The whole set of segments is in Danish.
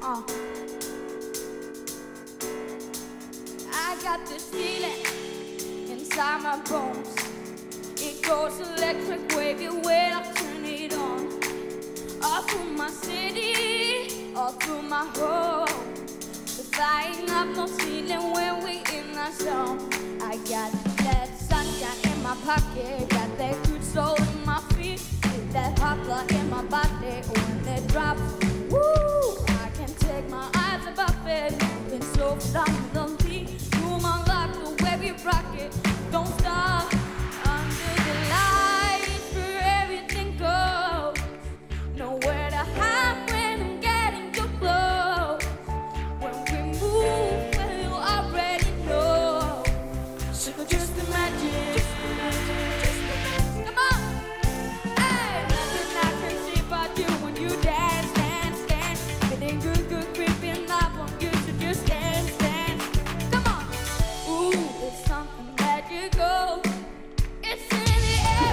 I got this feeling inside my bones. It goes electric wavy when I turn it on. All through my city, all through my home. The fire up no ceiling when we in our zone. I got that sunshine in my pocket, got that good soul in my feet, that hot blood in my body when it drops. Woo! I can't take my eyes above it, moving so phenomenally. You my life, the way we rock it, don't stop. Under the lights, where everything goes, nowhere to hide when I'm getting too close. When we move, well, you already know. So just imagine. Come on. Hey, nothing I can see but you when you dance, dance, dance. Getting good, good, creeping up on you, so just dance, dance. Come on. Ooh, it's something magical. It's in the air.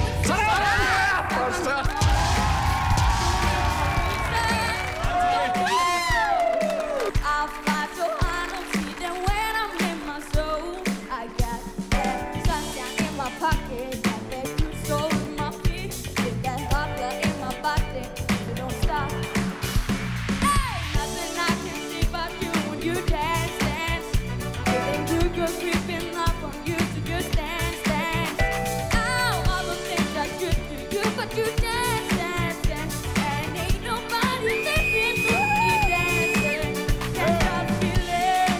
I'll fly so high, no feeling when I'm in my soul. I got that sunshine in my pocket, got that good soul in my feet, get that hot blood in my body, so don't stop. Hey, nothing I can see but you when you dance, dance. Getting good, good, creeping up on you, so just dance, dance. Oh, all the things I could do you, but you dance, dance, dance. And ain't nobody living through you dancing. Can't stop feeling,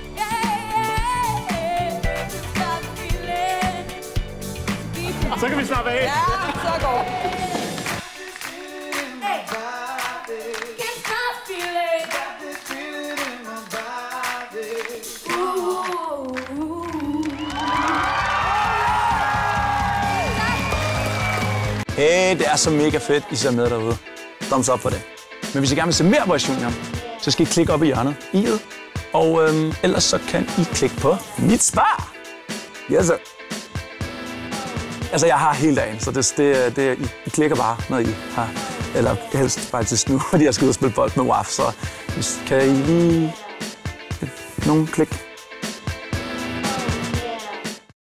stop feeling. Så kan vi slappe af. Ja, så går. Hey, can't stop feeling. Hey, det er så mega fedt, I ser med derude. Thumbs up for det. Men hvis I gerne vil se mere på Junior, så skal I klikke op i hjørnet, i'et. Og ellers så kan I klikke på mit svar. Yes, sir. Altså, jeg har hele dagen, så I klikker bare, når I har. Eller helst faktisk nu, fordi jeg skal ud og spille bold med WAF, så kan I lige... Nogle klik.